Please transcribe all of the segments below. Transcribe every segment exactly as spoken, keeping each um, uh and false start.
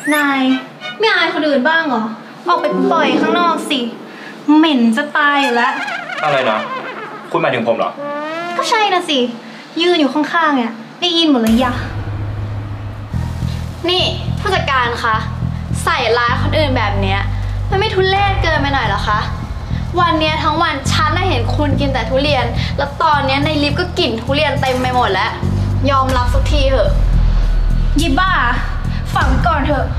นายไม่อายคนอื่นบ้างเหรอออกไปปล่อยข้างนอกสิเหม็นจะตายอยู่แล้วอะไรนะคุณหมายถึงผมเหรอก็ใช่นะสิยืนอยู่ข้างๆเนี่ยได้ยินหมดเลยยะนี่ผู้จัดการคะใส่ร้ายคนอื่นแบบเนี้ยมันไม่ทุเรศเกินไปหน่อยเหรอคะวันนี้ทั้งวันฉันน่ะเห็นคุณกินแต่ทุเรียนแล้วตอนนี้ในลิฟต์ก็กลิ่นทุเรียนเต็มไปหมดแล้วยอมรับสักทีเถอะยิบ้าฝังก่อนเถอะ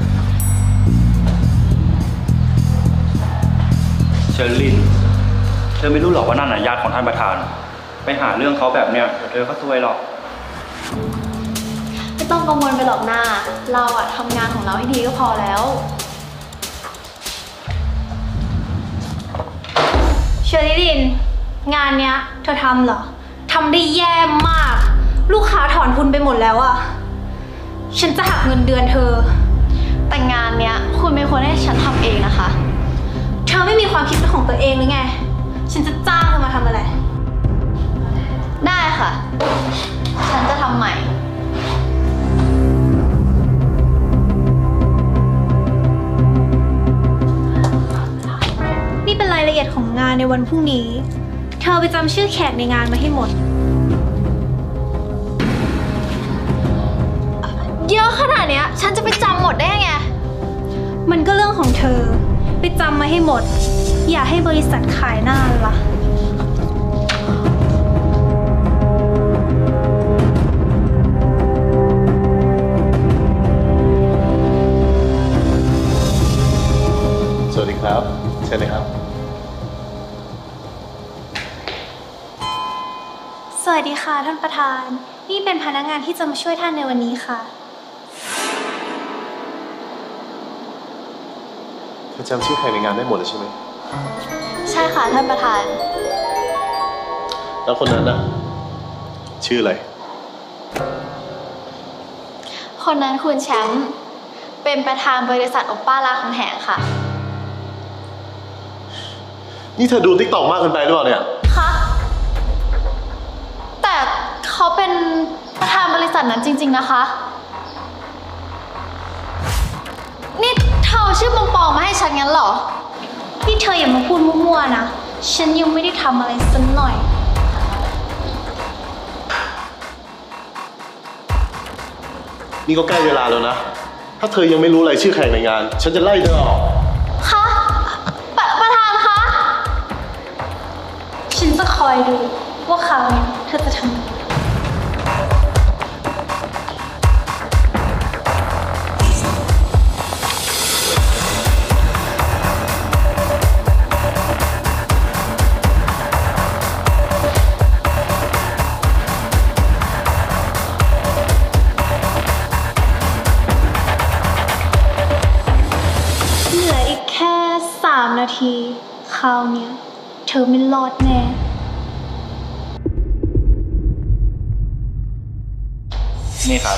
เชอร์ลินเธอไม่รู้หรอกว่านั่นน่ะญาติของท่านประธานไปหาเรื่องเขาแบบเนี้ยเธอก็ซวยหรอกไม่ต้องกังวลไปหรอกนาเราอะทำงานของเราให้ดีก็พอแล้วเชอร์ลินงานเนี้ยเธอทำเหรอทำได้แย่มากลูกค้าถอนทุนไปหมดแล้วอะฉันจะหักเงินเดือนเธอแต่งานเนี้ยคุณเป็นคนให้ฉันทำเองนะคะเธอไม่มีความคิดเป็นของตัวเองหรือไงฉันจะจ้างเธอมาทำอะไรได้ค่ะฉันจะทำใหม่นี่เป็นรายละเอียดของงานในวันพรุ่งนี้เธอไปจำชื่อแขกในงานมาให้หมดเยอะขนาดเนี้ยฉันจะไปจำหมดได้ไงมันก็เรื่องของเธอไปจำมาให้หมดอย่าให้บริษัทขายหน้าล่ะสวัสดีครับเชิญเลยครับสวัสดีค่ะท่านประธานนี่เป็นพนักงานที่จะมาช่วยท่านในวันนี้ค่ะเธอจำชื่อใครในงานได้หมดเลยใช่ไหมใช่ค่ะท่านประธานแล้วคนนั้นน่ะชื่ออะไรคนนั้นคุณแชมป์เป็นประธานบริษัทโอป้าลาคำแหงค่ะนี่เธอดูติ๊กต็อกมากเกินไปหรือเปล่าเนี่ยคะแต่เขาเป็นประธานบริษัทนั้นจริงๆนะคะนี่เธอชื่อปอมๆมาให้ฉันงั้นเหรอนี่เธออย่ามาพูดมั่วๆนะฉันยังไม่ได้ทำอะไรสักหน่อยนี่ก็ใกล้เวลาแล้วนะถ้าเธอยังไม่รู้อะไรชื่อแขกในงานฉันจะไล่เธอออกคะประธานคะฉันจะคอยดูว่าคราวนี้เธอจะทำนาทีคราวนี้เธอไม่รอดแน่นี่ครับ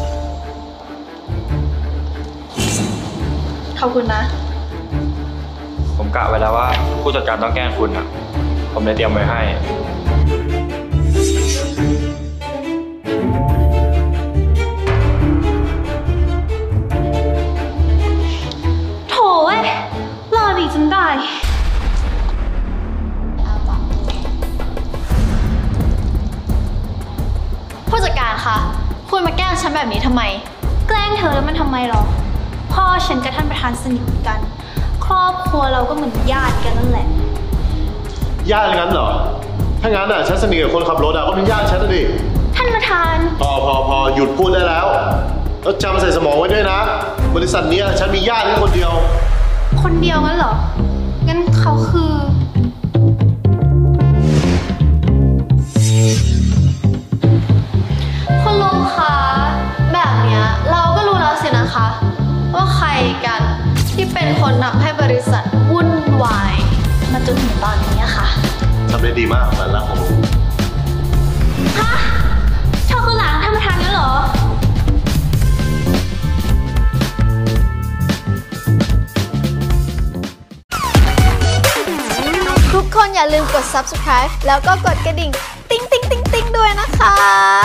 ขอบคุณนะผมกะไว้แล้วว่าผู้จัดการต้องแกล้งคุณอ่ะผมเลยเตรียมไว้ให้โถ่เว้ยรอดอีกจนได้ผู้จัดการคะคุณมาแกล้งฉันแบบนี้ทำไมแกล้งเธอแล้วมันทำไมหรอพ่อฉันกับท่านประธานสนิทกันครอบครัวเราก็เหมือนญาติกันนั่นแหละญาติงั้นเหรอถ้างั้นอ่ะฉันสนิทกับคนขับรถอ่ะก็เป็นญาติฉันดิท่านประธานพอพอพอหยุดพูดได้แล้วแล้วจำใส่สมองไว้ด้วยนะบริษัทนี้ฉันมีญาติแค่คนเดียวคนเดียวงั้นเหรองั้นเขาคือคุณลุงคะแบบเนี้ยเราก็รู้แล้วสินะคะว่าใครกันที่เป็นคนทำให้บริษัทวุ่นวายมาจนถึงตอนนี้ค่ะทำได้ดีมากหลานรักของลุงฮะเธอคือหลานท่านประธานงั้นเหรอทุกคนอย่าลืมกด ซับสไครบ์ แล้วก็กดกระดิ่งติ๊งติ๊งติ๊งติ๊งด้วยนะคะ